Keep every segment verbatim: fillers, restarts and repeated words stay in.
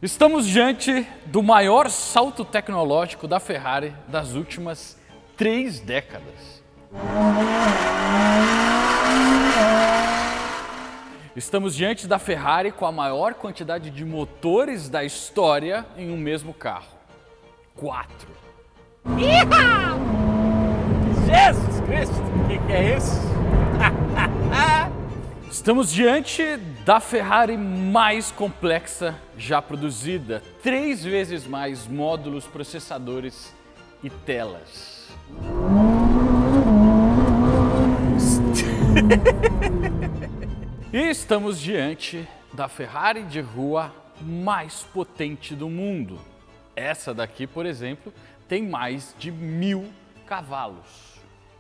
Estamos diante do maior salto tecnológico da Ferrari das últimas três décadas. Estamos diante da Ferrari com a maior quantidade de motores da história em um mesmo carro. Quatro. Iha! Jesus Cristo, o que, que é isso? Estamos diante da Ferrari mais complexa já produzida. Três vezes mais módulos, processadores e telas. E estamos diante da Ferrari de rua mais potente do mundo. Essa daqui, por exemplo, tem mais de mil cavalos.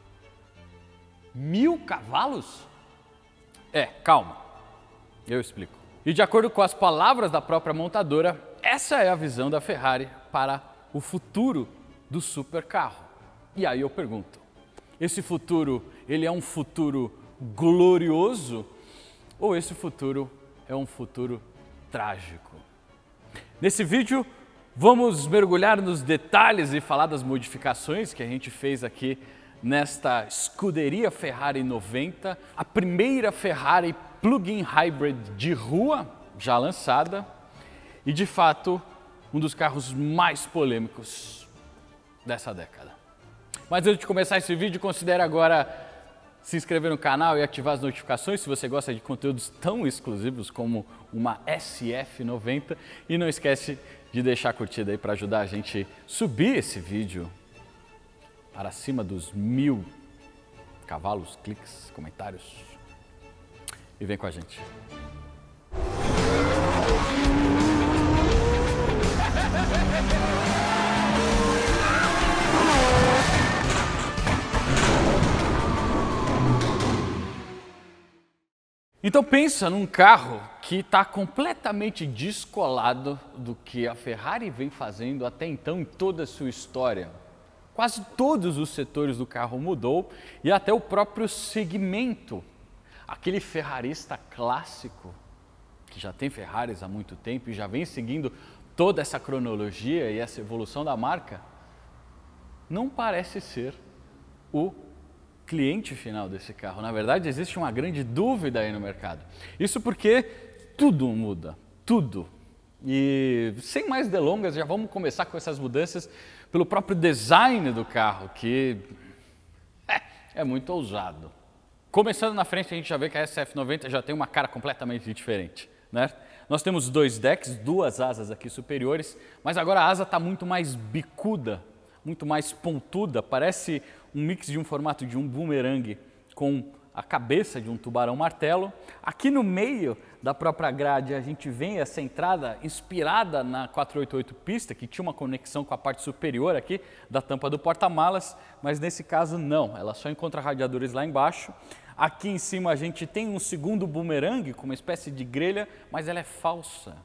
Mil cavalos? É, calma, eu explico. E de acordo com as palavras da própria montadora, essa é a visão da Ferrari para o futuro do supercarro. E aí eu pergunto, esse futuro, ele é um futuro glorioso ou esse futuro é um futuro trágico? Nesse vídeo, vamos mergulhar nos detalhes e falar das modificações que a gente fez aqui nesta escuderia Ferrari noventa, a primeira Ferrari plug-in hybrid de rua já lançada e, de fato, um dos carros mais polêmicos dessa década. Mas antes de começar esse vídeo, considere agora se inscrever no canal e ativar as notificações se você gosta de conteúdos tão exclusivos como uma S F noventa e não esquece de deixar a curtida aí para ajudar a gente a subir esse vídeo para cima dos mil cavalos, cliques, comentários. E vem com a gente. Então pensa num carro que está completamente descolado do que a Ferrari vem fazendo até então em toda a sua história. Quase todos os setores do carro mudou e até o próprio segmento. Aquele ferrarista clássico, que já tem Ferraris há muito tempo e já vem seguindo toda essa cronologia e essa evolução da marca, não parece ser o cliente final desse carro. Na verdade, existe uma grande dúvida aí no mercado. Isso porque tudo muda, tudo. E sem mais delongas, já vamos começar com essas mudanças pelo próprio design do carro, que é, é muito ousado. Começando na frente, a gente já vê que a S F noventa já tem uma cara completamente diferente, né? Nós temos dois decks, duas asas aqui superiores, mas agora a asa está muito mais bicuda, muito mais pontuda, parece um mix de um formato de um boomerang com a cabeça de um tubarão-martelo. Aqui no meio da própria grade a gente vê essa entrada inspirada na quatrocentos e oitenta e oito pista, que tinha uma conexão com a parte superior aqui da tampa do porta-malas, mas nesse caso não, ela só encontra radiadores lá embaixo. Aqui em cima a gente tem um segundo boomerang com uma espécie de grelha, mas ela é falsa.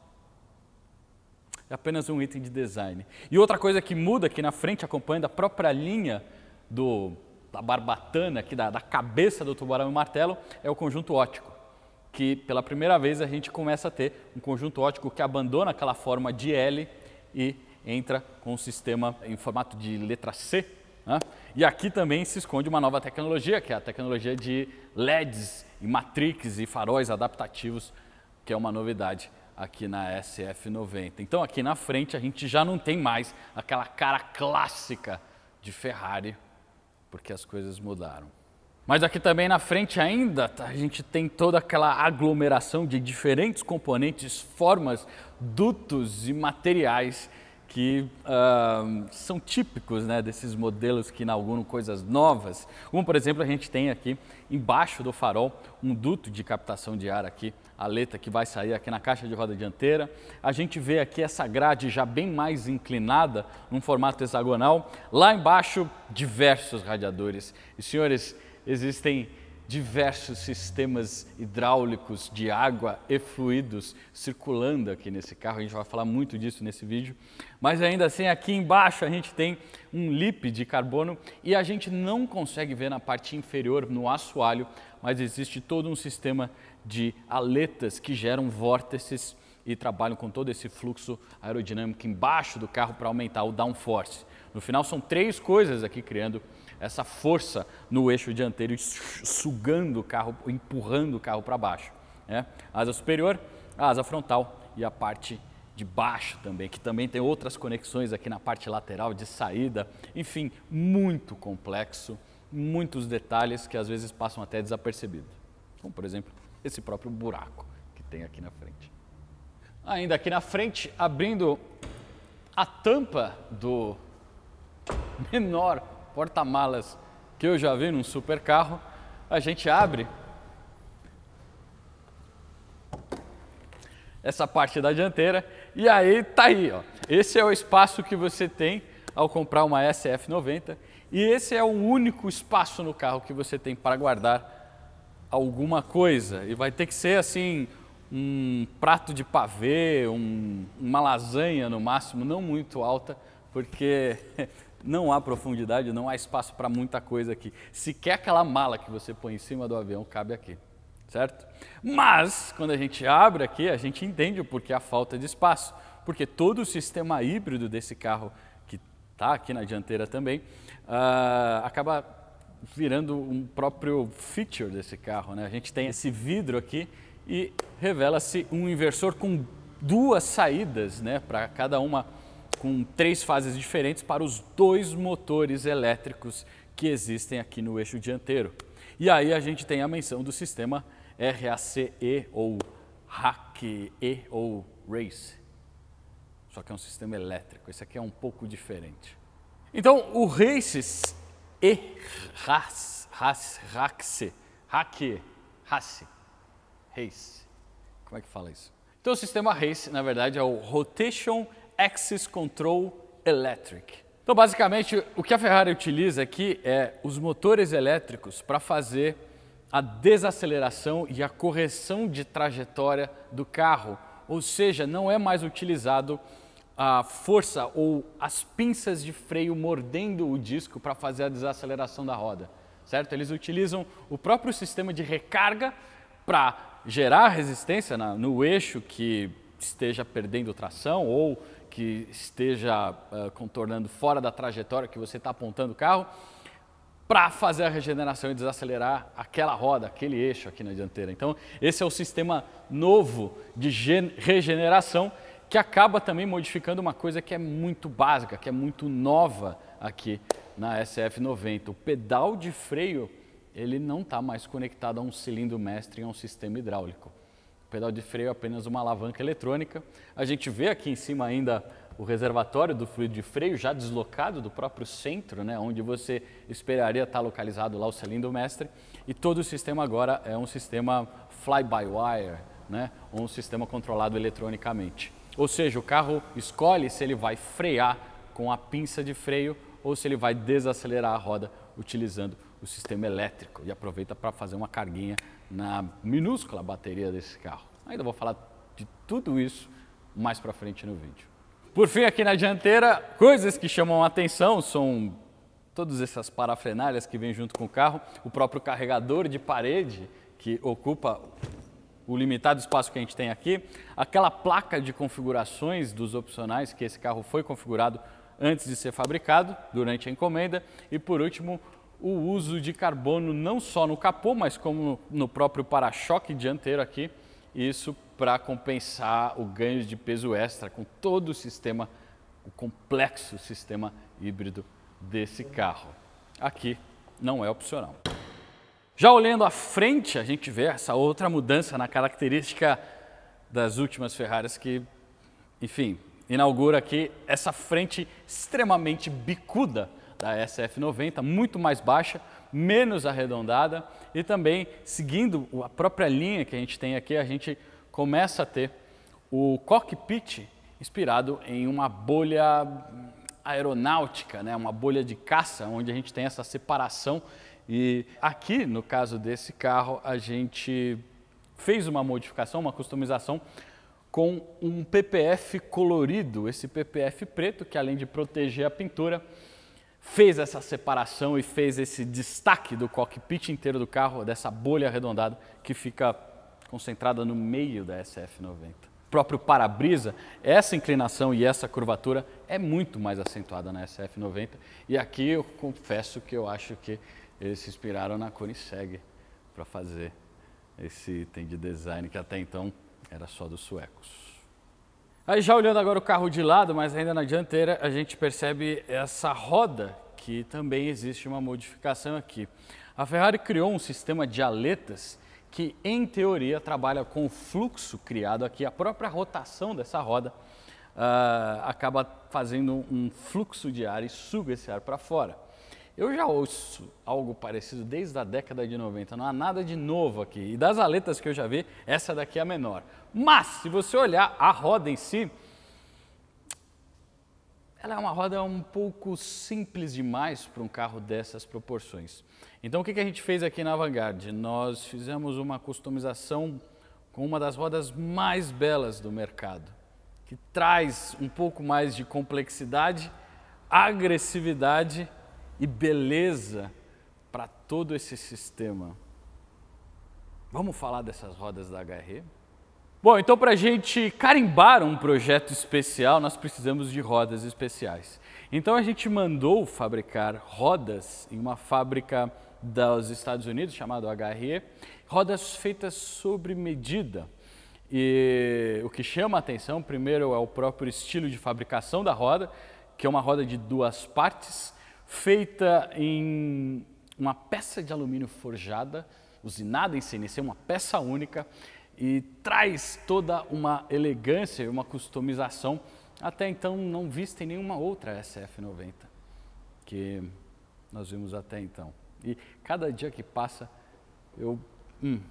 É apenas um item de design. E outra coisa que muda aqui na frente, acompanhando a própria linha do da barbatana, aqui da, da cabeça do tubarão e martelo, é o conjunto óptico, que pela primeira vez a gente começa a ter um conjunto óptico que abandona aquela forma de L e entra com um sistema em formato de letra C, né? E aqui também se esconde uma nova tecnologia, que é a tecnologia de L E Ds, e matrix e faróis adaptativos, que é uma novidade aqui na S F noventa. Então aqui na frente a gente já não tem mais aquela cara clássica de Ferrari, porque as coisas mudaram. Mas aqui também na frente ainda a gente tem toda aquela aglomeração de diferentes componentes, formas, dutos e materiais que uh, são típicos, né, desses modelos que inauguram coisas novas. Como, por exemplo, a gente tem aqui embaixo do farol um duto de captação de ar aqui, a aleta que vai sair aqui na caixa de roda dianteira. A gente vê aqui essa grade já bem mais inclinada, num formato hexagonal. Lá embaixo, diversos radiadores. E, senhores, existem diversos sistemas hidráulicos de água e fluidos circulando aqui nesse carro. A gente vai falar muito disso nesse vídeo. Mas ainda assim, aqui embaixo a gente tem um lip de carbono e a gente não consegue ver na parte inferior, no assoalho, mas existe todo um sistema de aletas que geram vórtices e trabalham com todo esse fluxo aerodinâmico embaixo do carro para aumentar o downforce. No final são três coisas aqui criando essa força no eixo dianteiro, sugando o carro, empurrando o carro para baixo, né? A asa superior, a asa frontal e a parte de baixo também, que também tem outras conexões aqui na parte lateral de saída. Enfim, muito complexo, muitos detalhes que às vezes passam até desapercebidos. Como, por exemplo, esse próprio buraco que tem aqui na frente. Ainda aqui na frente, abrindo a tampa do menor porta-malas que eu já vi num supercarro, a gente abre essa parte da dianteira e aí tá aí, ó. Esse é o espaço que você tem ao comprar uma S F noventa e esse é o único espaço no carro que você tem para guardar alguma coisa e vai ter que ser assim um prato de pavê, um, uma lasanha no máximo, não muito alta, porque não há profundidade, não há espaço para muita coisa aqui. Sequer aquela mala que você põe em cima do avião cabe aqui, certo? Mas, quando a gente abre aqui, a gente entende o porquê a falta de espaço, porque todo o sistema híbrido desse carro, que está aqui na dianteira também, uh, acaba virando um próprio feature desse carro, né? A gente tem esse vidro aqui e revela-se um inversor com duas saídas, né, para cada uma, com três fases diferentes para os dois motores elétricos que existem aqui no eixo dianteiro. E aí a gente tem a menção do sistema R A C E ou R A C E ou RACE. Só que é um sistema elétrico, esse aqui é um pouco diferente. Então o RACE e RACE, RACE, RACE, RACE, RACE, RACE, como é que fala isso? Então o sistema RACE, na verdade, é o Rotation Axis Control Electric. Então, basicamente, o que a Ferrari utiliza aqui é os motores elétricos para fazer a desaceleração e a correção de trajetória do carro. Ou seja, não é mais utilizado a força ou as pinças de freio mordendo o disco para fazer a desaceleração da roda, certo? Eles utilizam o próprio sistema de recarga para gerar resistência na, no eixo que esteja perdendo tração ou que esteja uh, contornando fora da trajetória que você está apontando o carro, para fazer a regeneração e desacelerar aquela roda, aquele eixo aqui na dianteira. Então, esse é o sistema novo de regeneração que acaba também modificando uma coisa que é muito básica, que é muito nova aqui na S F noventa. O pedal de freio, ele não está mais conectado a um cilindro mestre, a um sistema hidráulico. O pedal de freio é apenas uma alavanca eletrônica. A gente vê aqui em cima ainda o reservatório do fluido de freio já deslocado do próprio centro, né, onde você esperaria estar localizado lá o cilindro mestre. E todo o sistema agora é um sistema fly-by-wire, né, ou um sistema controlado eletronicamente. Ou seja, o carro escolhe se ele vai frear com a pinça de freio ou se ele vai desacelerar a roda utilizando o sistema elétrico e aproveita para fazer uma carguinha na minúscula bateria desse carro. Ainda vou falar de tudo isso mais para frente no vídeo. Por fim, aqui na dianteira, coisas que chamam a atenção são todas essas parafernálias que vêm junto com o carro, o próprio carregador de parede que ocupa o limitado espaço que a gente tem aqui, aquela placa de configurações dos opcionais que esse carro foi configurado antes de ser fabricado, durante a encomenda, e por último, o uso de carbono não só no capô, mas como no próprio para-choque dianteiro aqui, isso para compensar o ganho de peso extra com todo o sistema, o complexo sistema híbrido desse carro. Aqui não é opcional. Já olhando à frente, a gente vê essa outra mudança na característica das últimas Ferraris que, enfim, inaugura aqui essa frente extremamente bicuda da S F noventa, muito mais baixa, menos arredondada e também, seguindo a própria linha que a gente tem aqui, a gente começa a ter o cockpit inspirado em uma bolha aeronáutica, né? Uma bolha de caça, onde a gente tem essa separação. E aqui, no caso desse carro, a gente fez uma modificação, uma customização com um P P F colorido, esse P P F preto, que além de proteger a pintura, fez essa separação e fez esse destaque do cockpit inteiro do carro, dessa bolha arredondada que fica concentrada no meio da S F noventa. próprio para-brisa, essa inclinação e essa curvatura é muito mais acentuada na S F noventa. E aqui eu confesso que eu acho que eles se inspiraram na Koenigsegg para fazer esse item de design que até então era só dos suecos. Aí já olhando agora o carro de lado, mas ainda na dianteira, a gente percebe essa roda que também existe uma modificação aqui. A Ferrari criou um sistema de aletas que, em teoria, trabalha com o fluxo criado aqui. A própria rotação dessa roda uh, acaba fazendo um fluxo de ar e suga esse ar para fora. Eu já ouço algo parecido desde a década de noventa, não há nada de novo aqui. E das aletas que eu já vi, essa daqui é a menor. Mas, se você olhar a roda em si, ela é uma roda um pouco simples demais para um carro dessas proporções. Então o que a gente fez aqui na Vanguard? Nós fizemos uma customização com uma das rodas mais belas do mercado, que traz um pouco mais de complexidade, agressividade e beleza para todo esse sistema. Vamos falar dessas rodas da H R? Bom, então para a gente carimbar um projeto especial, nós precisamos de rodas especiais. Então a gente mandou fabricar rodas em uma fábrica dos Estados Unidos, chamada H R E, rodas feitas sobre medida. E o que chama a atenção, primeiro, é o próprio estilo de fabricação da roda, que é uma roda de duas partes, feita em uma peça de alumínio forjada, usinada em C N C, uma peça única, e traz toda uma elegância e uma customização até então não vista em nenhuma outra S F noventa que nós vimos até então. E cada dia que passa, eu... Hum,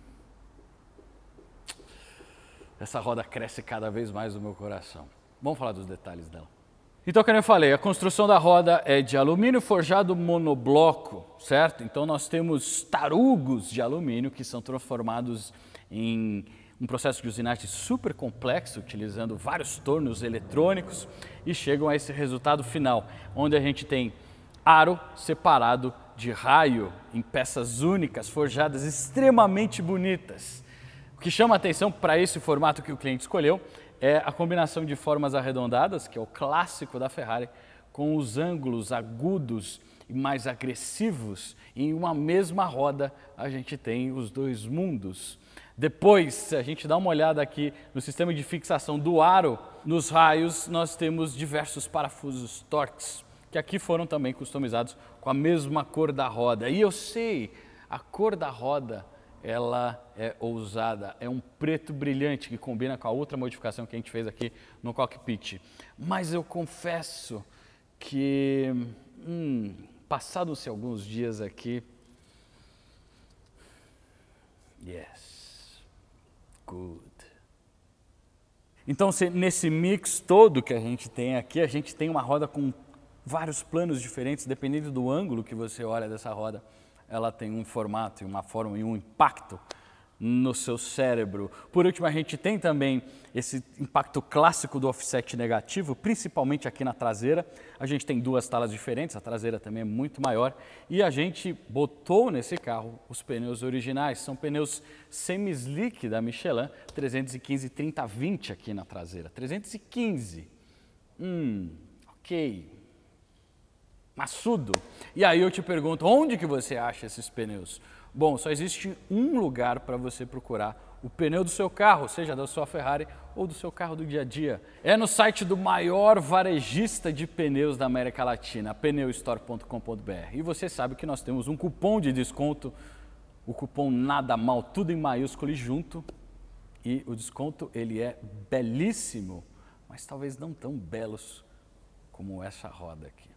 essa roda cresce cada vez mais no meu coração. Vamos falar dos detalhes dela. Então, como eu falei, a construção da roda é de alumínio forjado monobloco, certo? Então nós temos tarugos de alumínio que são transformados em um processo de usinagem super complexo, utilizando vários tornos eletrônicos, e chegam a esse resultado final, onde a gente tem aro separado de raio em peças únicas, forjadas extremamente bonitas. O que chama a atenção para esse formato que o cliente escolheu é a combinação de formas arredondadas, que é o clássico da Ferrari, com os ângulos agudos e mais agressivos. Em uma mesma roda a gente tem os dois mundos. Depois, se a gente dá uma olhada aqui no sistema de fixação do aro, nos raios nós temos diversos parafusos Torx, que aqui foram também customizados com a mesma cor da roda. E eu sei, a cor da roda, ela é ousada, é um preto brilhante que combina com a outra modificação que a gente fez aqui no cockpit. Mas eu confesso que, hum, passados-se alguns dias aqui, yes, good. Então, se, nesse mix todo que a gente tem aqui, a gente tem uma roda com vários planos diferentes, dependendo do ângulo que você olha dessa roda, ela tem um formato, uma forma e um impacto no seu cérebro. Por último, a gente tem também esse impacto clássico do offset negativo, principalmente aqui na traseira. A gente tem duas talas diferentes, a traseira também é muito maior, e a gente botou nesse carro os pneus originais. São pneus semi-slick da Michelin, trezentos e quinze trinta vinte aqui na traseira. trezentos e quinze. Hum, ok. Maçudo. E aí eu te pergunto, onde que você acha esses pneus? Bom, só existe um lugar para você procurar o pneu do seu carro, seja da sua Ferrari ou do seu carro do dia a dia. É no site do maior varejista de pneus da América Latina, pneu store ponto com ponto br. E você sabe que nós temos um cupom de desconto, o cupom Nada Mal, tudo em maiúsculo e junto. E o desconto, ele é belíssimo, mas talvez não tão belos como essa roda aqui.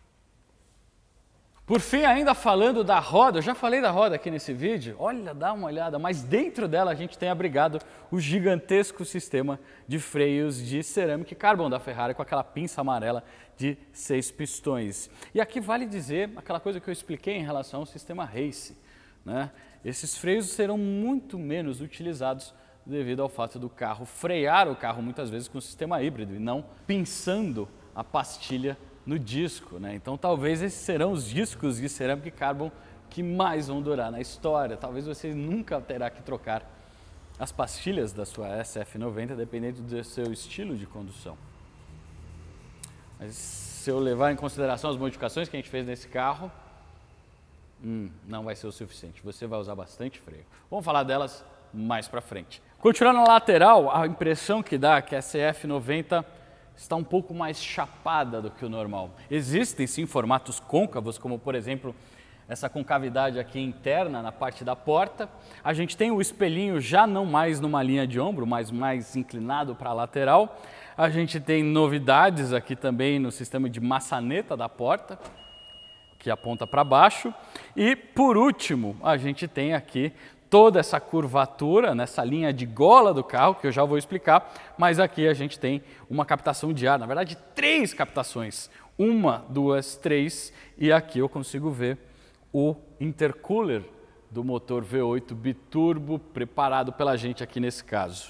Por fim, ainda falando da roda, eu já falei da roda aqui nesse vídeo, olha, dá uma olhada, mas dentro dela a gente tem abrigado o gigantesco sistema de freios de cerâmica carbon da Ferrari com aquela pinça amarela de seis pistões. E aqui vale dizer aquela coisa que eu expliquei em relação ao sistema Race, né? Esses freios serão muito menos utilizados devido ao fato do carro frear o carro muitas vezes com o sistema híbrido e não pinçando a pastilha no disco, né? Então talvez esses serão os discos de cerâmica carbon que mais vão durar na história. Talvez você nunca terá que trocar as pastilhas da sua S F noventa dependendo do seu estilo de condução. Mas se eu levar em consideração as modificações que a gente fez nesse carro, hum, não vai ser o suficiente. Você vai usar bastante freio. Vamos falar delas mais para frente. Continuando na lateral, a impressão que dá é que a S F noventa está um pouco mais chapada do que o normal. Existem sim formatos côncavos, como por exemplo essa concavidade aqui interna na parte da porta. A gente tem o espelhinho já não mais numa linha de ombro, mas mais inclinado para a lateral. A gente tem novidades aqui também no sistema de maçaneta da porta, que aponta para baixo. E por último, a gente tem aqui toda essa curvatura nessa linha de gola do carro, que eu já vou explicar, mas aqui a gente tem uma captação de ar, na verdade três captações, uma, duas, três, e aqui eu consigo ver o intercooler do motor V oito biturbo preparado pela gente aqui nesse caso.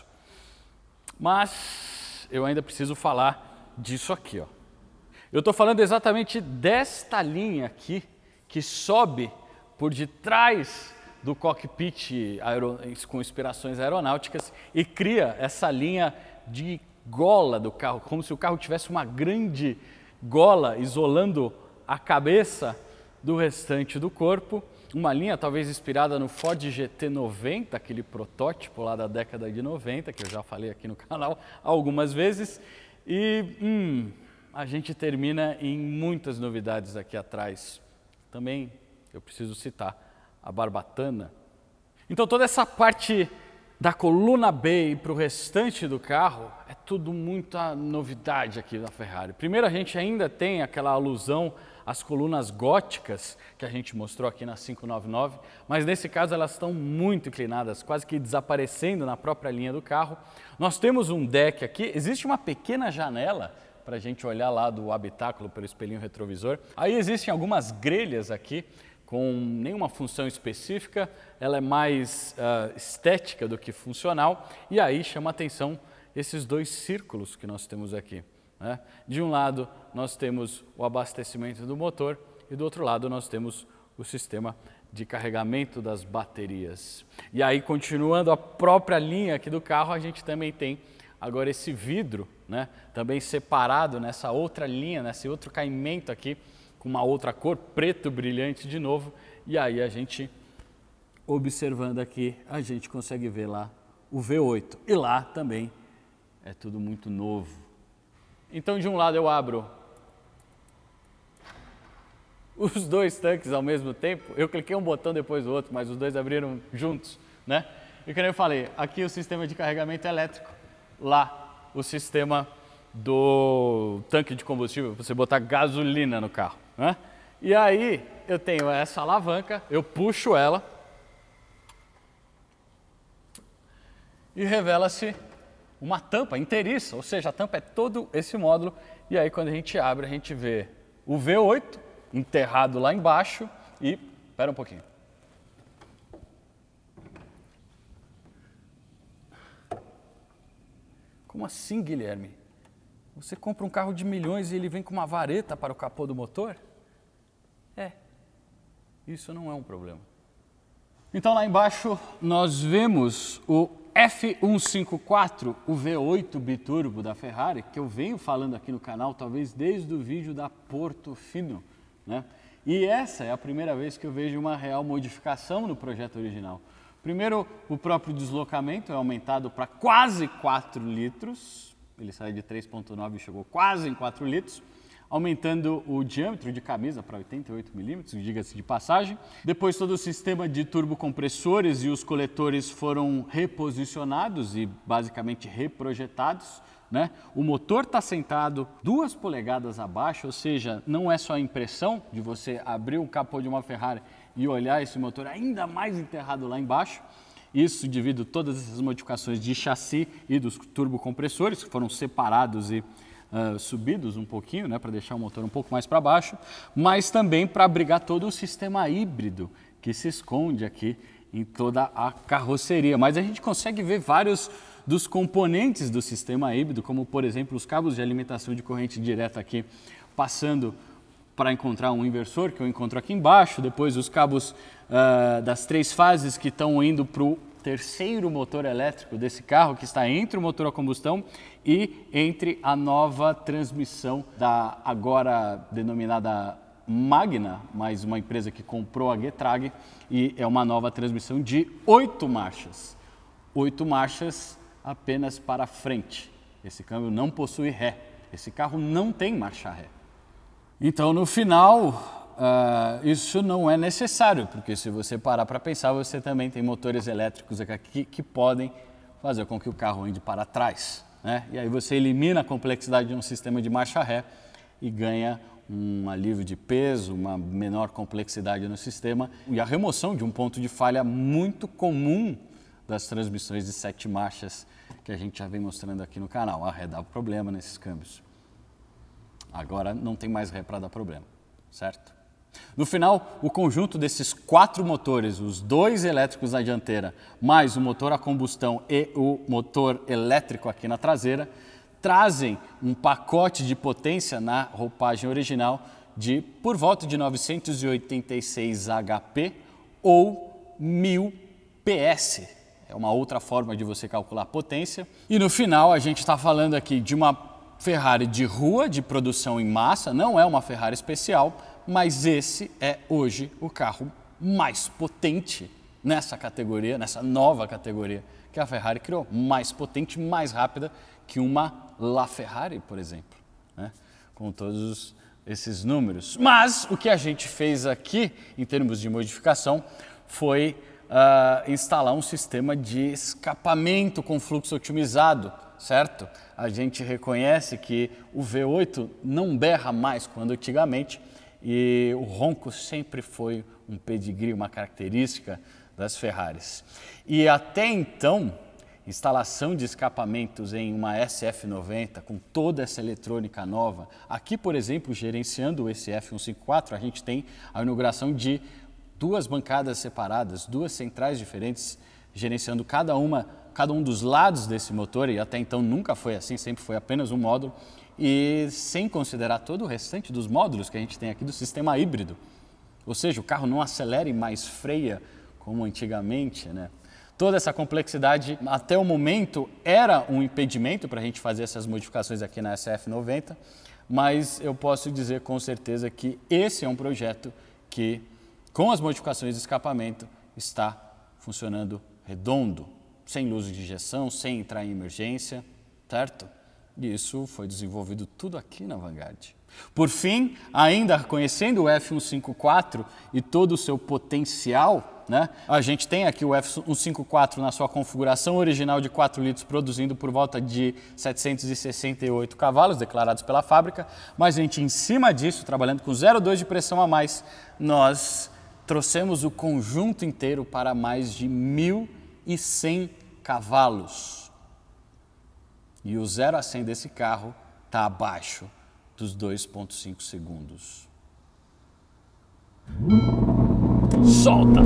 Mas eu ainda preciso falar disso aqui, ó. Eu estou falando exatamente desta linha aqui que sobe por detrás do cockpit aero... com inspirações aeronáuticas e cria essa linha de gola do carro, como se o carro tivesse uma grande gola isolando a cabeça do restante do corpo, uma linha talvez inspirada no Ford G T noventa, aquele protótipo lá da década de noventa, que eu já falei aqui no canal algumas vezes, e hum, a gente termina em muitas novidades aqui atrás. Também eu preciso citar a barbatana. Então toda essa parte da coluna B para o restante do carro é tudo muita novidade aqui da Ferrari. Primeiro a gente ainda tem aquela alusão às colunas góticas que a gente mostrou aqui na quinhentos e noventa e nove, mas nesse caso elas estão muito inclinadas, quase que desaparecendo na própria linha do carro. Nós temos um deck aqui, existe uma pequena janela para a gente olhar lá do habitáculo pelo espelhinho retrovisor. Aí existem algumas grelhas aqui com nenhuma função específica, ela é mais uh, estética do que funcional, e aí chama a atenção esses dois círculos que nós temos aqui, né? De um lado nós temos o abastecimento do motor e do outro lado nós temos o sistema de carregamento das baterias. E aí, continuando a própria linha aqui do carro, a gente também tem agora esse vidro, né, também separado nessa outra linha, nesse outro caimento aqui, com uma outra cor, preto brilhante de novo, e aí a gente, observando aqui, a gente consegue ver lá o V oito, e lá também é tudo muito novo. Então de um lado eu abro os dois tanques ao mesmo tempo, eu cliquei um botão depois do outro, mas os dois abriram juntos, né? E como eu falei, aqui o sistema de carregamento elétrico, lá o sistema do tanque de combustível, para você botar gasolina no carro, né? E aí eu tenho essa alavanca, eu puxo ela e revela-se uma tampa inteiriça, ou seja, a tampa é todo esse módulo, e aí quando a gente abre a gente vê o V oito enterrado lá embaixo e, espera um pouquinho. Como assim, Guilherme? Você compra um carro de milhões e ele vem com uma vareta para o capô do motor? É, isso não é um problema. Então lá embaixo nós vemos o F cento e cinquenta e quatro, o V oito biturbo da Ferrari, que eu venho falando aqui no canal, talvez desde o vídeo da Portofino, né? E essa é a primeira vez que eu vejo uma real modificação no projeto original. Primeiro, o próprio deslocamento é aumentado para quase quatro litros, ele saiu de três ponto nove e chegou quase em quatro litros, aumentando o diâmetro de camisa para oitenta e oito milímetros, diga-se de passagem. Depois todo o sistema de turbocompressores e os coletores foram reposicionados e basicamente reprojetados, né? O motor está sentado duas polegadas abaixo, ou seja, não é só a impressão de você abrir o capô de uma Ferrari e olhar esse motor ainda mais enterrado lá embaixo. Isso devido a todas essas modificações de chassi e dos turbocompressores, que foram separados e Uh, subidos um pouquinho, né, para deixar o motor um pouco mais para baixo, mas também para abrigar todo o sistema híbrido que se esconde aqui em toda a carroceria. Mas a gente consegue ver vários dos componentes do sistema híbrido, como por exemplo os cabos de alimentação de corrente direta aqui, passando para encontrar um inversor, que eu encontro aqui embaixo, depois os cabos uh, das três fases que estão indo para o terceiro motor elétrico desse carro, que está entre o motor a combustão e entre a nova transmissão da agora denominada Magna, mais uma empresa que comprou a Getrag, e é uma nova transmissão de oito marchas. Oito marchas apenas para frente. Esse câmbio não possui ré. Esse carro não tem marcha ré. Então, no final, uh, isso não é necessário, porque se você parar para pensar, você também tem motores elétricos aqui que podem fazer com que o carro ande para trás, né? E aí você elimina a complexidade de um sistema de marcha ré e ganha um alívio de peso, uma menor complexidade no sistema e a remoção de um ponto de falha muito comum das transmissões de sete marchas que a gente já vem mostrando aqui no canal. A ré dá problema nesses câmbios. Agora não tem mais ré para dar problema, certo? No final, o conjunto desses quatro motores, os dois elétricos na dianteira, mais o motor a combustão e o motor elétrico aqui na traseira, trazem um pacote de potência na roupagem original de por volta de novecentos e oitenta e seis H P ou mil P S. É uma outra forma de você calcular potência. E no final a gente está falando aqui de uma Ferrari de rua, de produção em massa, não é uma Ferrari especial, mas esse é hoje o carro mais potente nessa categoria, nessa nova categoria que a Ferrari criou. Mais potente, mais rápida que uma LaFerrari, por exemplo, né? Com todos esses números. Mas o que a gente fez aqui, em termos de modificação, foi uh, instalar um sistema de escapamento com fluxo otimizado, certo? A gente reconhece que o V oito não berra mais quando antigamente, e o ronco sempre foi um pedigree, uma característica das Ferraris. E até então, instalação de escapamentos em uma S F noventa com toda essa eletrônica nova. Aqui, por exemplo, gerenciando esse F cento e cinquenta e quatro, a gente tem a inauguração de duas bancadas separadas, duas centrais diferentes, gerenciando cada uma, cada um dos lados desse motor, e até então nunca foi assim, sempre foi apenas um módulo, e sem considerar todo o restante dos módulos que a gente tem aqui do sistema híbrido. Ou seja, o carro não acelera e mais freia como antigamente, né? Toda essa complexidade, até o momento, era um impedimento para a gente fazer essas modificações aqui na S F noventa, mas eu posso dizer com certeza que esse é um projeto que, com as modificações de escapamento, está funcionando redondo, sem luz de injeção, sem entrar em emergência, certo? E isso foi desenvolvido tudo aqui na Vanguard. Por fim, ainda conhecendo o F cento e cinquenta e quatro e todo o seu potencial, né, a gente tem aqui o F cento e cinquenta e quatro na sua configuração original de quatro litros, produzindo por volta de setecentos e sessenta e oito cavalos, declarados pela fábrica, mas a gente, em cima disso, trabalhando com zero vírgula dois de pressão a mais, nós trouxemos o conjunto inteiro para mais de mil e cem cavalos. E o zero a cem desse carro está abaixo dos dois vírgula cinco segundos. Solta!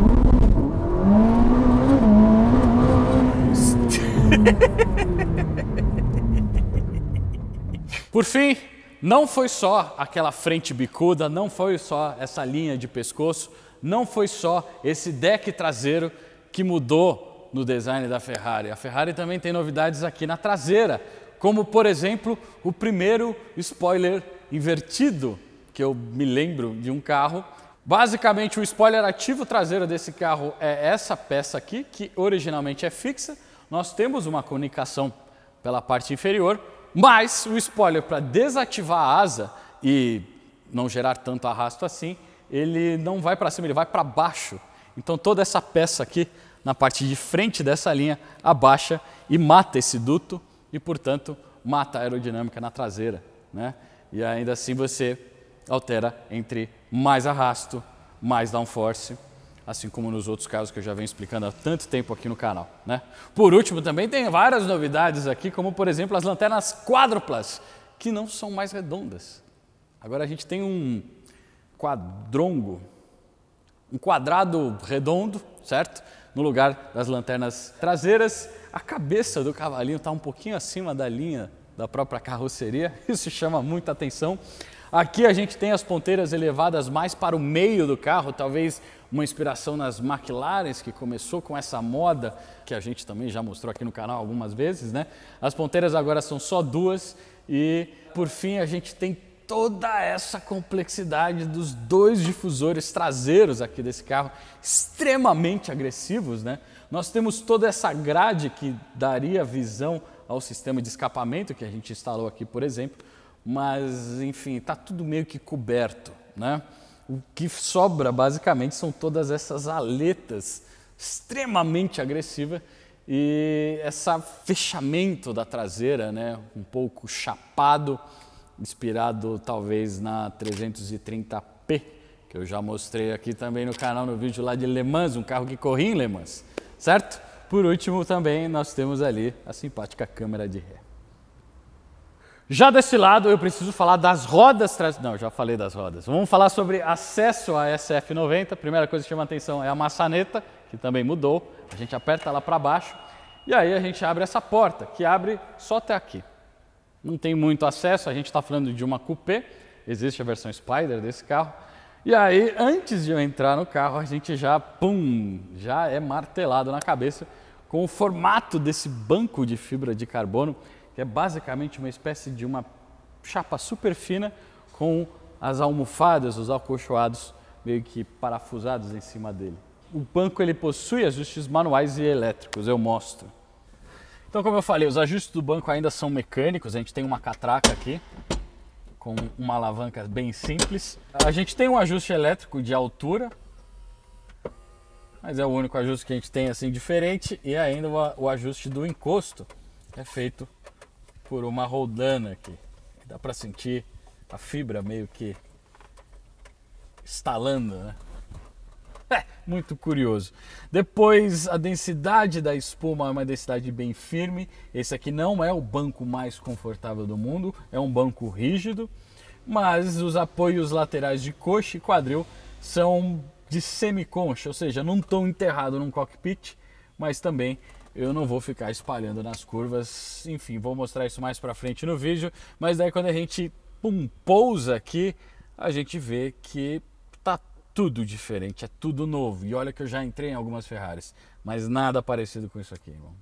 Por fim, não foi só aquela frente bicuda, não foi só essa linha de pescoço, não foi só esse deck traseiro que mudou no design da Ferrari. A Ferrari também tem novidades aqui na traseira, como, por exemplo, o primeiro spoiler invertido que eu me lembro de um carro. Basicamente, o spoiler ativo traseiro desse carro é essa peça aqui, que originalmente é fixa. Nós temos uma comunicação pela parte inferior, mas o spoiler, para desativar a asa e não gerar tanto arrasto assim, ele não vai para cima, ele vai para baixo. Então toda essa peça aqui, na parte de frente dessa linha, abaixa e mata esse duto e, portanto, mata a aerodinâmica na traseira, né? E ainda assim você altera entre mais arrasto, mais downforce, assim como nos outros casos que eu já venho explicando há tanto tempo aqui no canal, né? Por último, também tem várias novidades aqui, como, por exemplo, as lanternas quádruplas, que não são mais redondas. Agora a gente tem um quadrongo, um quadrado redondo, certo? No lugar das lanternas traseiras, a cabeça do cavalinho está um pouquinho acima da linha da própria carroceria, isso chama muita atenção. Aqui a gente tem as ponteiras elevadas mais para o meio do carro, talvez uma inspiração nas McLarens, que começou com essa moda, que a gente também já mostrou aqui no canal algumas vezes, né? As ponteiras agora são só duas e, por fim, a gente tem toda essa complexidade dos dois difusores traseiros aqui desse carro, extremamente agressivos, né? Nós temos toda essa grade que daria visão ao sistema de escapamento que a gente instalou aqui, por exemplo, mas, enfim, está tudo meio que coberto, né? O que sobra, basicamente, são todas essas aletas extremamente agressivas e esse fechamento da traseira, né? Um pouco chapado, inspirado talvez na trezentos e trinta P, que eu já mostrei aqui também no canal, no vídeo lá de Le Mans, um carro que corria em Le Mans, certo? Por último, também nós temos ali a simpática câmera de ré. Já desse lado, eu preciso falar das rodas traseiras. Não, já falei das rodas. Vamos falar sobre acesso à S F noventa. A primeira coisa que chama a atenção é a maçaneta, que também mudou. A gente aperta lá para baixo e aí a gente abre essa porta, que abre só até aqui. Não tem muito acesso, a gente está falando de uma coupé. Existe a versão Spider desse carro. E aí, antes de eu entrar no carro, a gente já, pum, já é martelado na cabeça com o formato desse banco de fibra de carbono, que é basicamente uma espécie de uma chapa super fina com as almofadas, os acolchoados meio que parafusados em cima dele. O banco ele possui ajustes manuais e elétricos, eu mostro. Então, como eu falei, os ajustes do banco ainda são mecânicos, a gente tem uma catraca aqui com uma alavanca bem simples. A gente tem um ajuste elétrico de altura, mas é o único ajuste que a gente tem assim diferente, e ainda o ajuste do encosto é feito por uma roldana aqui. Dá para sentir a fibra meio que estalando, né? É, muito curioso. Depois, a densidade da espuma é uma densidade bem firme. Esse aqui não é o banco mais confortável do mundo, é um banco rígido, mas os apoios laterais de coxa e quadril são de semiconcha, ou seja, não estão enterrados num cockpit, mas também eu não vou ficar espalhando nas curvas. Enfim, vou mostrar isso mais pra frente no vídeo, mas daí quando a gente pum, pousa aqui, a gente vê que tá tudo diferente, é tudo novo. E olha que eu já entrei em algumas Ferraris, mas nada parecido com isso aqui, irmão.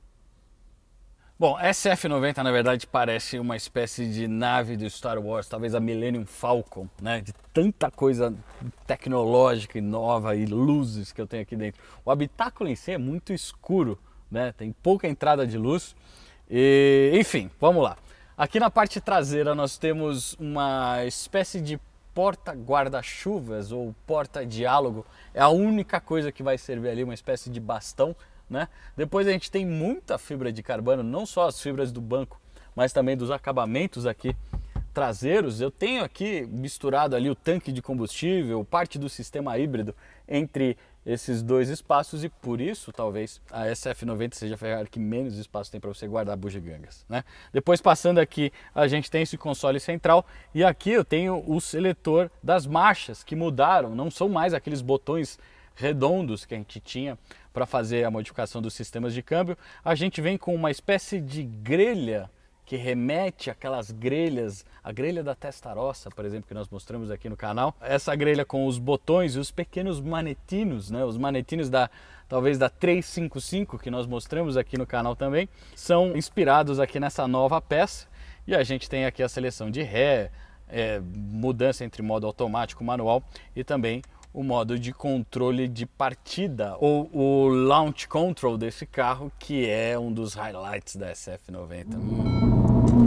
Bom, S F noventa na verdade parece uma espécie de nave do Star Wars, talvez a Millennium Falcon, né? De tanta coisa tecnológica e nova e luzes que eu tenho aqui dentro. O habitáculo em si é muito escuro, né? Tem pouca entrada de luz. E, enfim, vamos lá. Aqui na parte traseira nós temos uma espécie de porta guarda-chuvas ou porta diálogo. É a única coisa que vai servir ali, uma espécie de bastão, né? Depois a gente tem muita fibra de carbono, não só as fibras do banco, mas também dos acabamentos aqui traseiros. Eu tenho aqui misturado ali o tanque de combustível, parte do sistema híbrido entre esses dois espaços, e por isso talvez a S F noventa seja a Ferrari que menos espaço tem para você guardar bugigangas, né? Depois, passando aqui, a gente tem esse console central, e aqui eu tenho o seletor das marchas que mudaram, não são mais aqueles botões redondos que a gente tinha para fazer a modificação dos sistemas de câmbio. A gente vem com uma espécie de grelha que remete àquelas grelhas, a grelha da Testarossa, por exemplo, que nós mostramos aqui no canal. Essa grelha com os botões e os pequenos manetinos, né? Os manetinos da, talvez da trezentos e cinquenta e cinco, que nós mostramos aqui no canal também, são inspirados aqui nessa nova peça. E a gente tem aqui a seleção de ré, é, mudança entre modo automático, manual, e também o modo de controle de partida, ou o launch control desse carro, que é um dos highlights da S F noventa. Hum.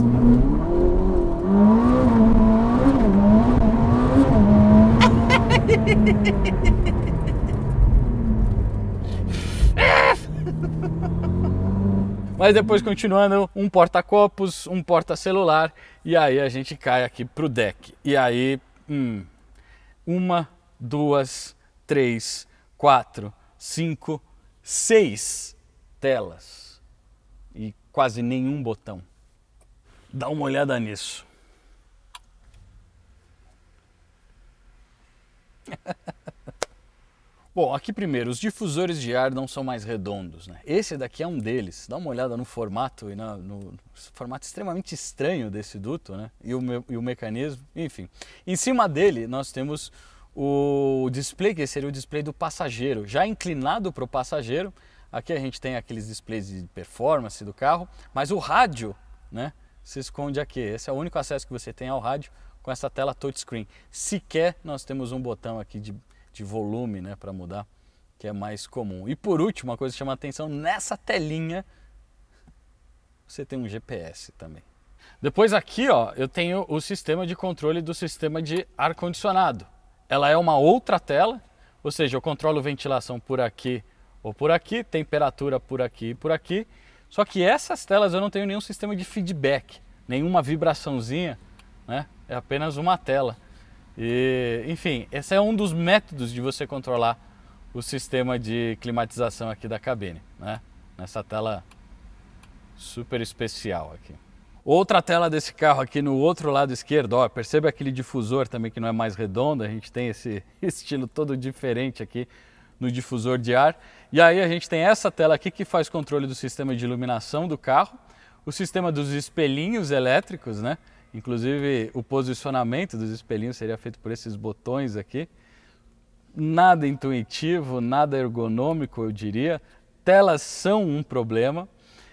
Mas depois, continuando, um porta-copos, um porta-celular, e aí a gente cai aqui pro deck. E aí, hum, uma, duas, três, quatro, cinco, seis telas e quase nenhum botão. Dá uma olhada nisso. Bom, aqui primeiro, os difusores de ar não são mais redondos, né? Esse daqui é um deles. Dá uma olhada no formato e na, no formato extremamente estranho desse duto, né? E o, me, e o mecanismo, enfim. Em cima dele nós temos o display, que seria o display do passageiro, já inclinado para o passageiro. Aqui a gente tem aqueles displays de performance do carro, mas o rádio, né, se esconde aqui. Esse é o único acesso que você tem ao rádio com essa tela touchscreen. Sequer nós temos um botão aqui de de volume, né, para mudar, que é mais comum. E por último, uma coisa que chama a atenção, nessa telinha você tem um G P S também. Depois aqui, ó, eu tenho o sistema de controle do sistema de ar-condicionado. Ela é uma outra tela, ou seja, eu controlo ventilação por aqui ou por aqui, temperatura por aqui e por aqui. Só que essas telas eu não tenho nenhum sistema de feedback, nenhuma vibraçãozinha, né? É apenas uma tela. E, enfim, esse é um dos métodos de você controlar o sistema de climatização aqui da cabine, né? Nessa tela super especial aqui. Outra tela desse carro aqui no outro lado esquerdo, ó, percebe aquele difusor também que não é mais redondo, a gente tem esse estilo todo diferente aqui no difusor de ar. E aí a gente tem essa tela aqui que faz controle do sistema de iluminação do carro, o sistema dos espelhinhos elétricos, né? Inclusive o posicionamento dos espelhinhos seria feito por esses botões aqui. Nada intuitivo, nada ergonômico, eu diria. Telas são um problema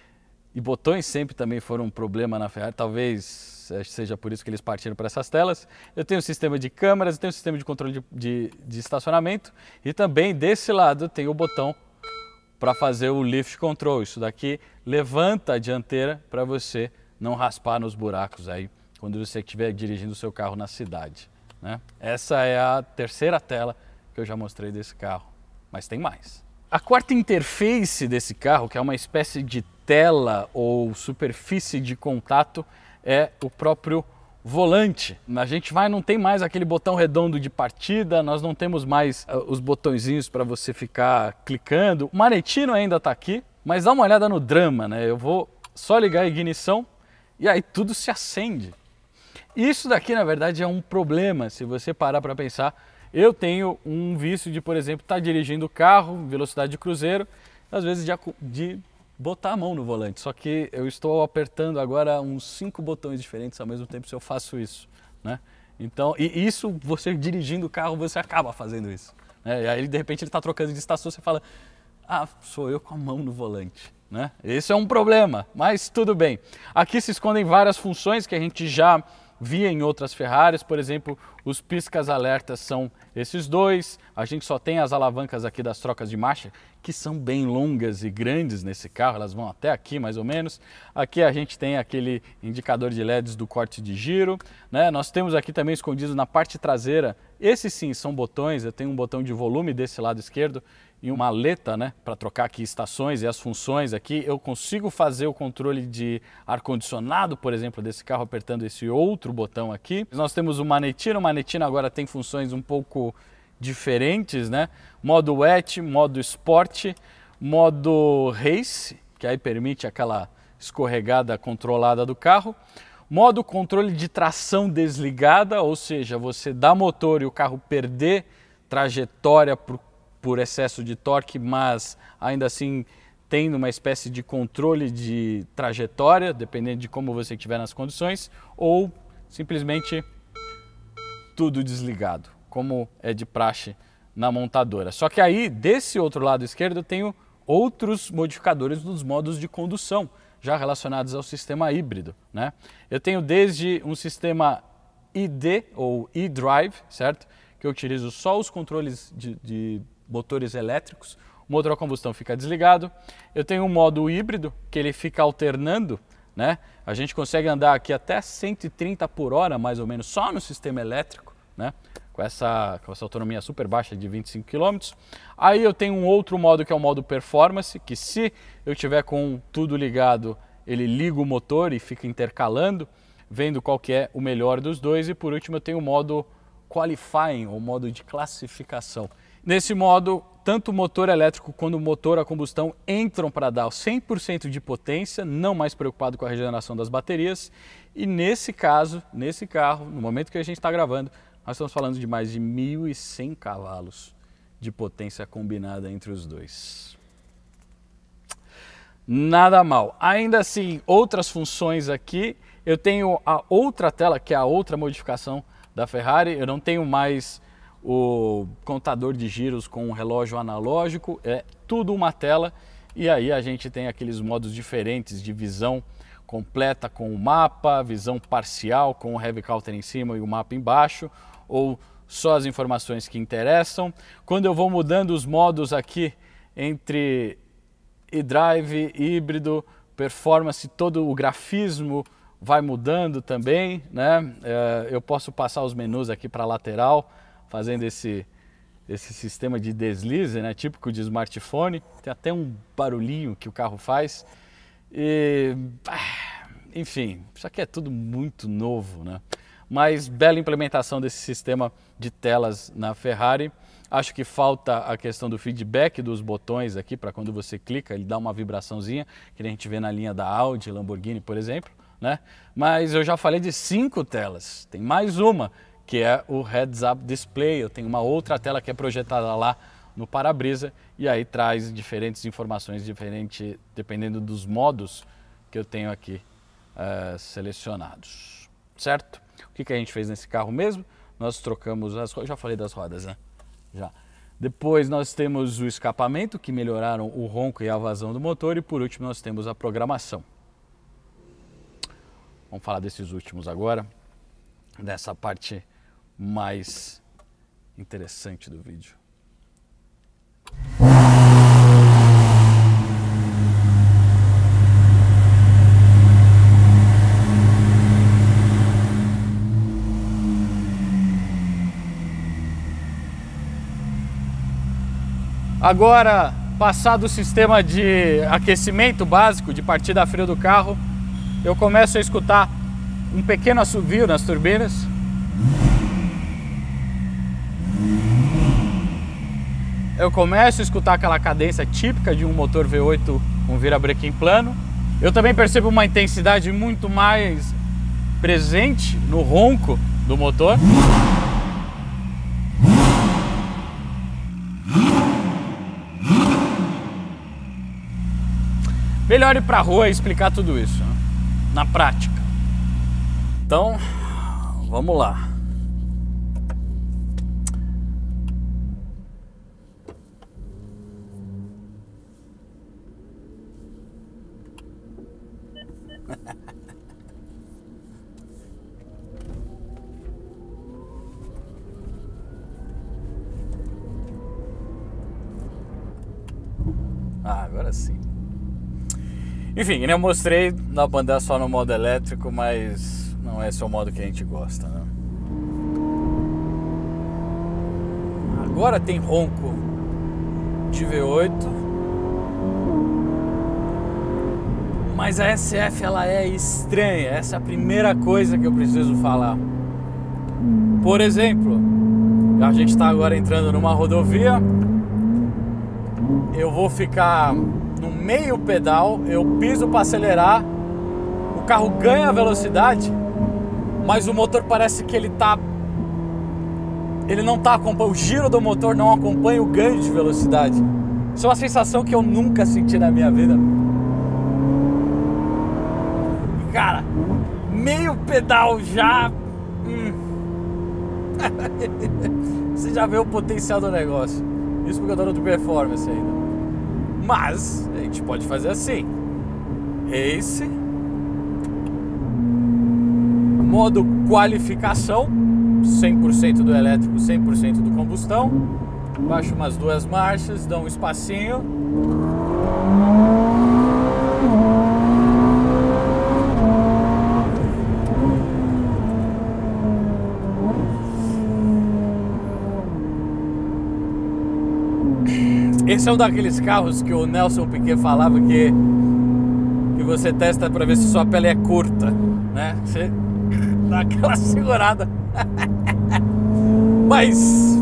e botões sempre também foram um problema na Ferrari. Talvez seja por isso que eles partiram para essas telas. Eu tenho o sistema de câmeras, eu tenho o sistema de controle de, de, de estacionamento e também desse lado tem o botão para fazer o lift control. Isso daqui levanta a dianteira para você não raspar nos buracos aí quando você estiver dirigindo o seu carro na cidade, né? Essa é a terceira tela que eu já mostrei desse carro, mas tem mais. A quarta interface desse carro, que é uma espécie de tela ou superfície de contato, é o próprio volante. A gente vai, não tem mais aquele botão redondo de partida, nós não temos mais uh, os botõezinhos para você ficar clicando. O maletino ainda está aqui, mas dá uma olhada no drama, né? Eu vou só ligar a ignição e aí tudo se acende. Isso daqui, na verdade, é um problema, se você parar para pensar. Eu tenho um vício de, por exemplo, estar tá dirigindo o carro, velocidade de cruzeiro, às vezes de, de botar a mão no volante. Só que eu estou apertando agora uns cinco botões diferentes ao mesmo tempo se eu faço isso, né? Então, e isso, você dirigindo o carro, você acaba fazendo isso, né? E aí, de repente, ele está trocando de estação, você fala, ah, sou eu com a mão no volante, né? Esse é um problema, mas tudo bem. Aqui se escondem várias funções que a gente já via em outras Ferraris, por exemplo, os piscas alertas são esses dois, a gente só tem as alavancas aqui das trocas de marcha, que são bem longas e grandes nesse carro, elas vão até aqui mais ou menos. Aqui a gente tem aquele indicador de L E Ds do corte de giro, né? Nós temos aqui também escondido na parte traseira, esses sim são botões, eu tenho um botão de volume desse lado esquerdo, e uma aleta, né, para trocar aqui estações e as funções aqui. Eu consigo fazer o controle de ar-condicionado, por exemplo, desse carro apertando esse outro botão aqui. Nós temos o manetino, o manetino agora tem funções um pouco diferentes, né? Modo wet, modo sport, modo race, que aí permite aquela escorregada controlada do carro. Modo controle de tração desligada, ou seja, você dá motor e o carro perder trajetória por por excesso de torque, mas ainda assim tendo uma espécie de controle de trajetória, dependendo de como você estiver nas condições, ou simplesmente tudo desligado, como é de praxe na montadora. Só que aí, desse outro lado esquerdo, eu tenho outros modificadores dos modos de condução, já relacionados ao sistema híbrido, né? Eu tenho desde um sistema I D ou eDrive, certo? Que eu utilizo só os controles de, de motores elétricos, o motor a combustão fica desligado. Eu tenho um modo híbrido, que ele fica alternando, né? A gente consegue andar aqui até cento e trinta por hora, mais ou menos, só no sistema elétrico, né? Com essa, com essa autonomia super baixa de vinte e cinco quilômetros. Aí eu tenho um outro modo que é o modo performance, que se eu tiver com tudo ligado, ele liga o motor e fica intercalando, vendo qual que é o melhor dos dois. E por último eu tenho o modo qualifying, ou modo de classificação. Nesse modo, tanto o motor elétrico quanto o motor a combustão entram para dar cem por cento de potência, não mais preocupado com a regeneração das baterias. E nesse caso, nesse carro, no momento que a gente está gravando, nós estamos falando de mais de mil e cem cavalos de potência combinada entre os dois. Nada mal. Ainda assim, outras funções aqui. Eu tenho a outra tela, que é a outra modificação da Ferrari. Eu não tenho mais o contador de giros com o relógio analógico. É tudo uma tela. E aí a gente tem aqueles modos diferentes de visão completa com o mapa, visão parcial com o heavy counter em cima e o mapa embaixo, ou só as informações que interessam. Quando eu vou mudando os modos aqui entre e-drive, híbrido, performance, todo o grafismo vai mudando também, né? É, eu posso passar os menus aqui para a lateral, fazendo esse, esse sistema de deslize, né? Típico de smartphone. Tem até um barulhinho que o carro faz. E, enfim, isso aqui é tudo muito novo, né? Mas bela implementação desse sistema de telas na Ferrari. Acho que falta a questão do feedback dos botões aqui, para quando você clica, ele dá uma vibraçãozinha, que a gente vê na linha da Audi, Lamborghini, por exemplo, né? Mas eu já falei de cinco telas, tem mais uma, que é o Heads Up Display. Eu tenho uma outra tela que é projetada lá no para-brisa e aí traz diferentes informações, diferente, dependendo dos modos que eu tenho aqui uh, selecionados, certo? O que, que a gente fez nesse carro mesmo? Nós trocamos as rodas, já falei das rodas, né? Já. Depois nós temos o escapamento, que melhoraram o ronco e a vazão do motor, e por último nós temos a programação. Vamos falar desses últimos agora, dessa parte mais interessante do vídeo. Agora, passado o sistema de aquecimento básico de partida a frio do carro, eu começo a escutar um pequeno assovio nas turbinas. Eu começo a escutar aquela cadência típica de um motor V oito com virabrequim plano. Eu também percebo uma intensidade muito mais presente no ronco do motor. Melhor ir para a rua e explicar tudo isso, né? Na prática. Então, vamos lá. Ah, agora sim. Enfim, eu mostrei, dá pra andar só no modo elétrico, mas não é esse o modo que a gente gosta, né? Agora tem ronco de V oito, mas a S F ela é estranha, essa é a primeira coisa que eu preciso falar. Por exemplo, a gente está agora entrando numa rodovia, eu vou ficar no meio pedal, eu piso para acelerar, o carro ganha velocidade, mas o motor parece que ele tá ele não tá acompanhando, o giro do motor não acompanha o ganho de velocidade. Isso é uma sensação que eu nunca senti na minha vida. E cara, meio pedal já hum. Você já vê o potencial do negócio. Isso porque eu tô no performance ainda. Mas a gente pode fazer assim: Race, modo qualificação, cem por cento do elétrico, cem por cento do combustão. Baixo umas duas marchas, dá um espacinho. Esse é um daqueles carros que o Nelson Piquet falava que, que você testa para ver se sua pele é curta, né? Você dá aquela segurada. Mas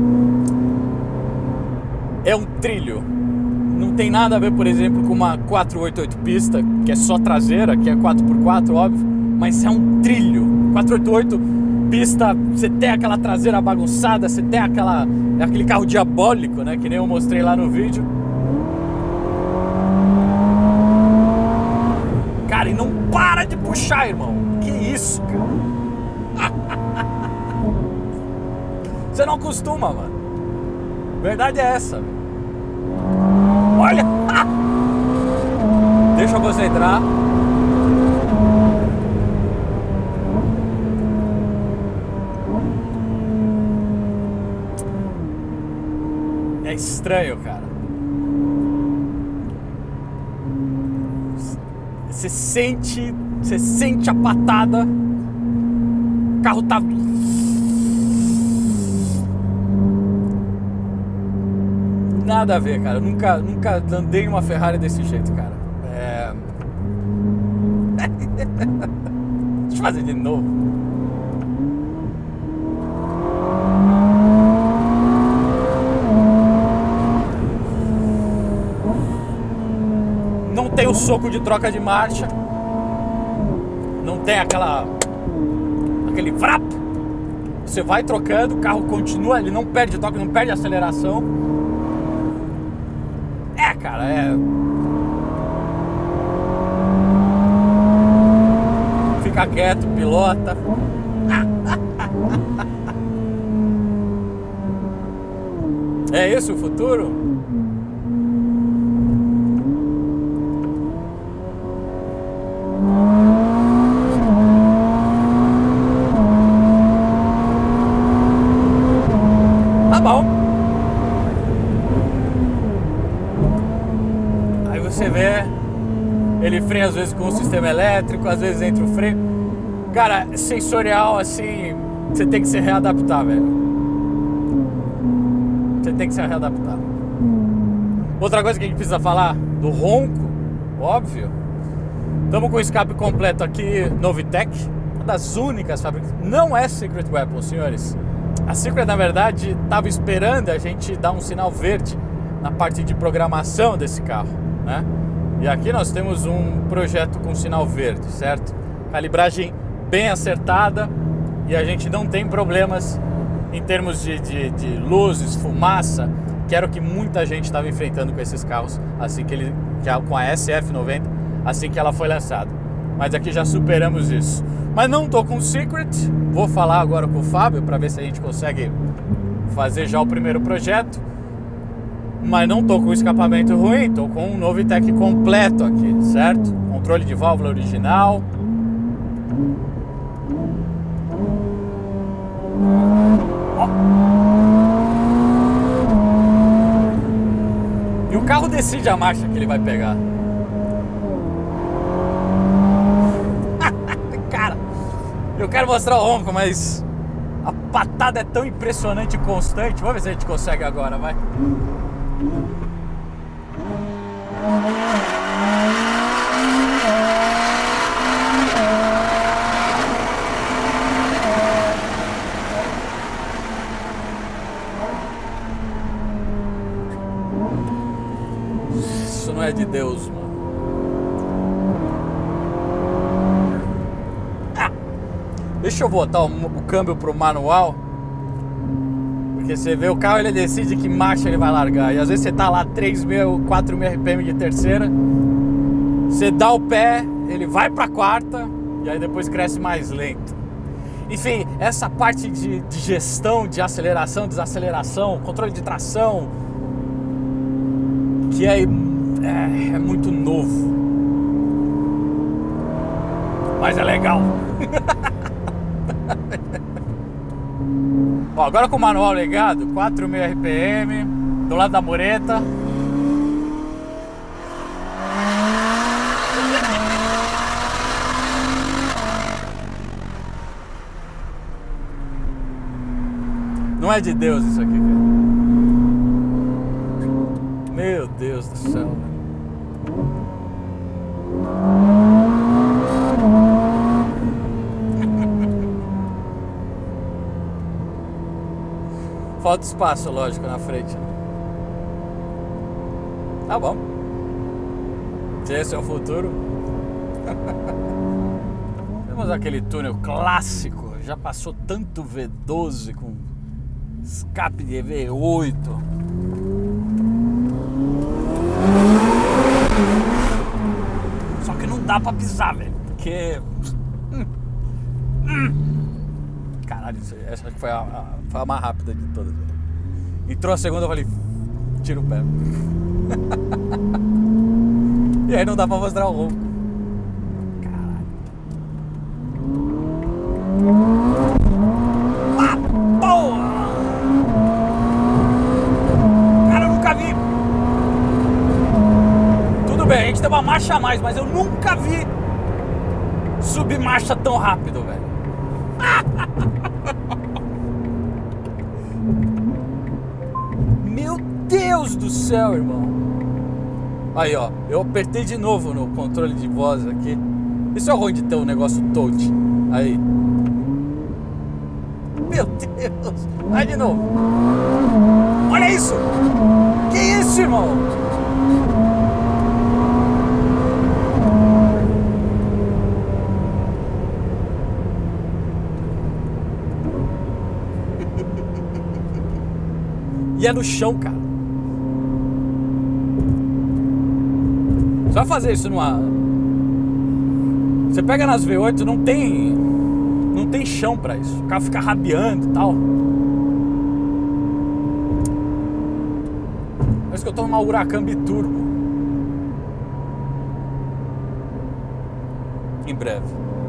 é um trilho. Não tem nada a ver, por exemplo, com uma quatrocentos e oitenta e oito pista, que é só traseira, que é quatro por quatro, óbvio. Mas é um trilho. quatrocentos e oitenta e oito pista, você tem aquela traseira bagunçada, você tem aquela, aquele carro diabólico, né? Que nem eu mostrei lá no vídeo. Cara, e não para de puxar, irmão. Que isso, cara? Você não acostuma, mano. Verdade é essa. Olha! Deixa eu concentrar. É estranho, cara. Você sente, você sente a patada. O carro tá... Nada a ver, cara. Eu nunca, nunca andei em uma Ferrari desse jeito, cara. É... Deixa eu fazer de novo. Não tem o soco de troca de marcha. Não tem aquela... aquele vrap. Você vai trocando, o carro continua, ele não perde toque, não perde aceleração. É, cara, é... Fica quieto, pilota. É esse o futuro? Tá bom. Aí você vê, ele freia às vezes com o sistema elétrico, às vezes entra o freio. Cara, sensorial assim, você tem que se readaptar, velho. Você tem que se readaptar. Outra coisa que a gente precisa falar do ronco, óbvio. Estamos com o escape completo aqui, Novitec, uma das únicas fábricas. Não é Secret Weapon, senhores. A Secret, na verdade, estava esperando a gente dar um sinal verde na parte de programação desse carro, né? E aqui nós temos um projeto com sinal verde, certo? Calibragem bem acertada e a gente não tem problemas em termos de, de, de luzes, fumaça, que era o que muita gente estava enfrentando com esses carros, assim que ele, com a S F noventa, assim que ela foi lançada. Mas aqui já superamos isso. Mas não tô com o Secret, vou falar agora com o Fábio para ver se a gente consegue fazer já o primeiro projeto. Mas não tô com o escapamento ruim, tô com um Novitec completo aqui, certo? Controle de válvula original. E o carro decide a marcha que ele vai pegar. Cara, eu quero mostrar o ronco, mas a patada é tão impressionante e constante. Vamos ver se a gente consegue agora, vai. Isso não é de Deus, mano. Ah, deixa eu botar o, o câmbio pro manual. Porque você vê o carro, ele decide que marcha ele vai largar. E às vezes você tá lá três mil, quatro mil R P M de terceira, você dá o pé, ele vai pra quarta e aí depois cresce mais lento. Enfim, essa parte de, de gestão, de aceleração, desaceleração, controle de tração, que é, é, é muito novo, mas é legal. Ó, agora com o manual ligado, quatro mil R P M, do lado da mureta. Não é de Deus isso aqui, cara. Meu Deus do céu, velho. Falta espaço, lógico, na frente. Tá bom. Se esse é o futuro. Temos aquele túnel clássico já passou tanto V doze com escape de V oito. Só que não dá pra pisar, velho, porque... Hum. Hum. Caralho, essa foi a, a, foi a mais rápida de todas. Entrou a segunda, eu falei, tira o pé. E aí não dá pra mostrar o ronco. Caralho. Ah, porra! Cara, eu nunca vi. Tudo bem, a gente tem uma marcha a mais, mas eu nunca vi subir marcha tão rápido, velho. Meu Deus do céu, irmão. Aí, ó, eu apertei de novo no controle de voz aqui. Isso é ruim de ter um negócio touch. Aí. Meu Deus. Vai de novo. Olha isso. Que isso, irmão? E é no chão, cara. Você vai fazer isso numa... Você pega nas V oito, não tem... Não tem chão pra isso. O carro fica rabiando e tal. Parece que eu tô numa Huracan biturbo. Em breve.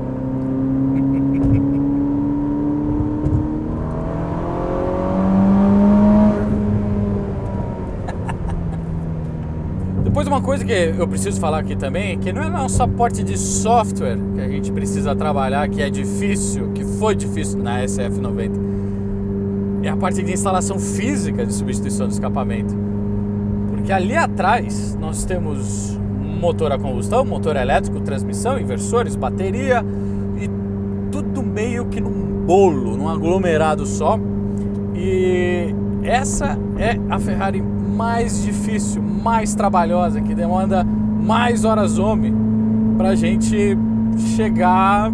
Depois uma coisa que eu preciso falar aqui também, que não é não só parte de software que a gente precisa trabalhar, que é difícil, que foi difícil na S F noventa, é a parte de instalação física de substituição de escapamento. Porque ali atrás nós temos motor a combustão, motor elétrico, transmissão, inversores, bateria e tudo meio que num bolo, num aglomerado só. E essa é a Ferrari mais difícil, mais trabalhosa, que demanda mais horas homem pra gente chegar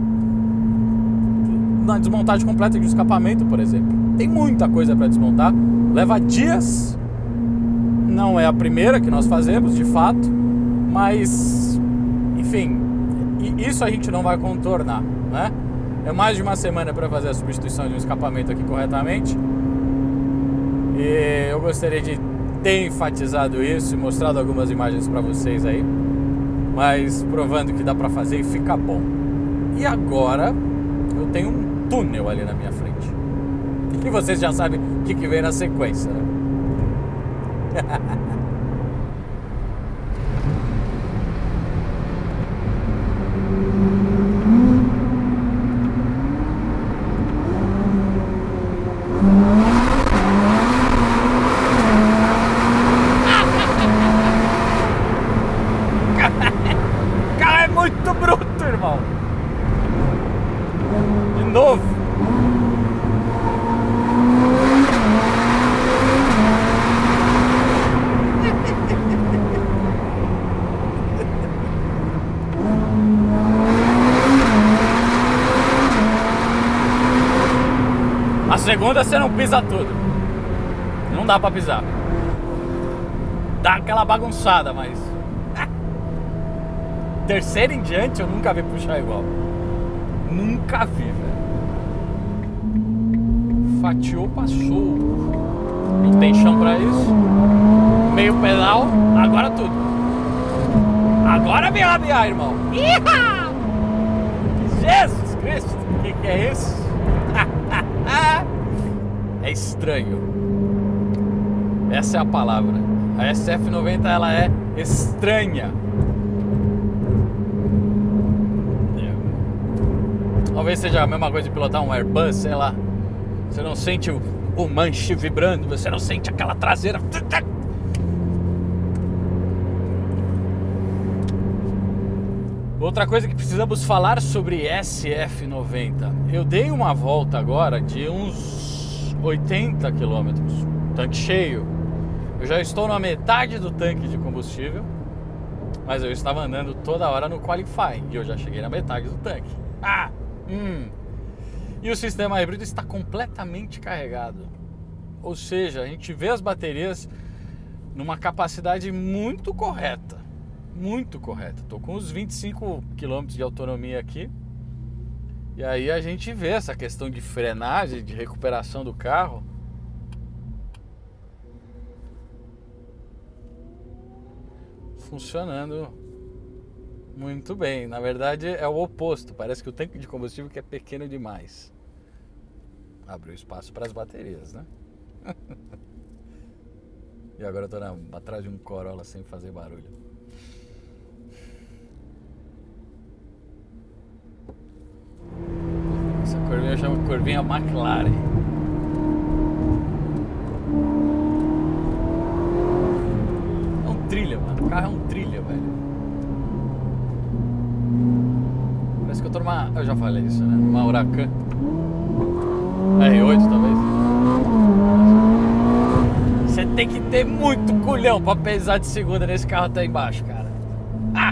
na desmontagem completa de um escapamento, por exemplo. Tem muita coisa para desmontar, leva dias, não é a primeira que nós fazemos, de fato, mas, enfim, isso a gente não vai contornar, né? É mais de uma semana para fazer a substituição de um escapamento aqui corretamente, e eu gostaria de ter enfatizado isso e mostrado algumas imagens para vocês aí, mas provando que dá para fazer e fica bom. E agora eu tenho um túnel ali na minha frente e vocês já sabem o que, que vem na sequência, né? A segunda você não pisa tudo. Não dá pra pisar. Dá aquela bagunçada, mas... Terceira em diante eu nunca vi puxar igual. Nunca vi, velho. Fatiou, passou. Não tem chão pra isso. Meio pedal, agora tudo. Agora vem rabiar, irmão. Iha! Jesus Cristo, o que, que é isso? É estranho. Essa é a palavra. A S F noventa, ela é estranha. Talvez seja a mesma coisa de pilotar um Airbus, sei lá. Você não sente o, o manche vibrando, você não sente aquela traseira. Outra coisa que precisamos falar sobre S F noventa. Eu dei uma volta agora de uns oitenta quilômetros, tanque cheio. Eu já estou na metade do tanque de combustível, mas eu estava andando toda hora no Qualifying e eu já cheguei na metade do tanque. Ah, hum. E o sistema híbrido está completamente carregado. Ou seja, a gente vê as baterias numa capacidade muito correta. Muito correta. Estou com uns vinte e cinco quilômetros de autonomia aqui. E aí a gente vê essa questão de frenagem, de recuperação do carro. Funcionando muito bem. Na verdade é o oposto. Parece que o tanque de combustível que é pequeno demais. Abriu espaço para as baterias, né? E agora eu tô na, atrás de um Corolla sem fazer barulho. Essa curvinha chama curvinha McLaren. É um trilha, mano. O carro é um trilha, velho. Parece que eu tô numa... Eu já falei isso, né? Numa Huracan R oito, talvez. Você tem que ter muito culhão pra pesar de segunda nesse carro até embaixo, cara. Ah!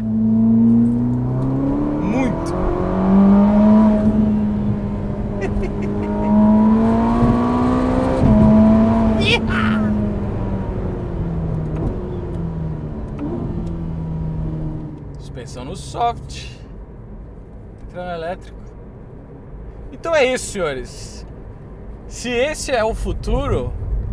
Muito! Suspensão no soft. Trem elétrico. Então é isso, senhores. Se esse é o futuro,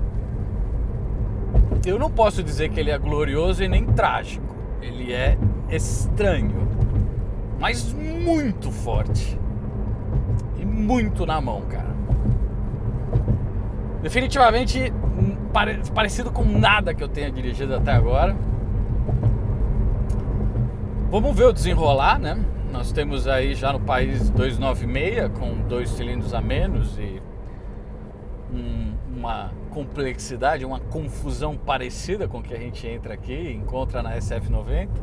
eu não posso dizer que ele é glorioso e nem trágico. Ele é estranho, mas muito forte e muito na mão, cara. Definitivamente pare- parecido com nada que eu tenha dirigido até agora. Vamos ver o desenrolar, né? Nós temos aí já no país duzentos e noventa e seis com dois cilindros a menos e um, uma complexidade, uma confusão parecida com o que a gente entra aqui e encontra na S F noventa.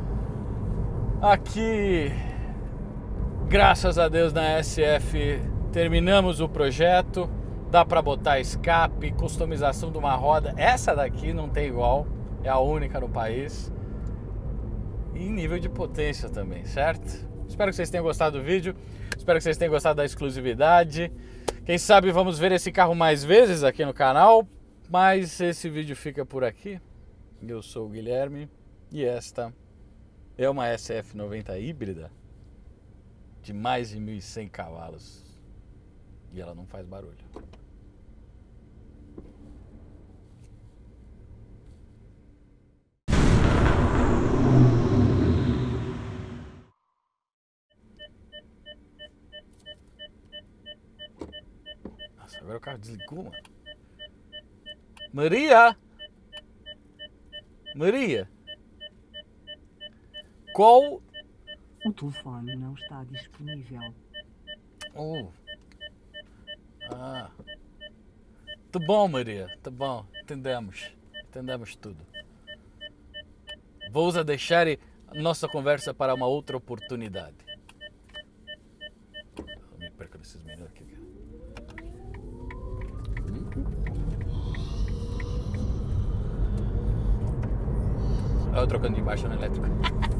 Aqui, graças a Deus, na S F terminamos o projeto. Dá para botar escape, customização de uma roda. Essa daqui não tem igual, é a única no país. E nível de potência também, certo? Espero que vocês tenham gostado do vídeo. Espero que vocês tenham gostado da exclusividade. Quem sabe vamos ver esse carro mais vezes aqui no canal. Mas esse vídeo fica por aqui. Eu sou o Guilherme e esta é uma S F noventa híbrida de mais de mil e cem cavalos. E ela não faz barulho. Nossa, agora o carro desligou, mano. Maria! Maria! Qual... O telefone não está disponível. Oh. Ah. Tá bom, Maria. Tá bom. Entendemos. Entendemos tudo. Vou deixar nossa conversa para uma outra oportunidade. Eu me perco nesses menus aqui, cara. Olha eu trocando de baixo no elétrico.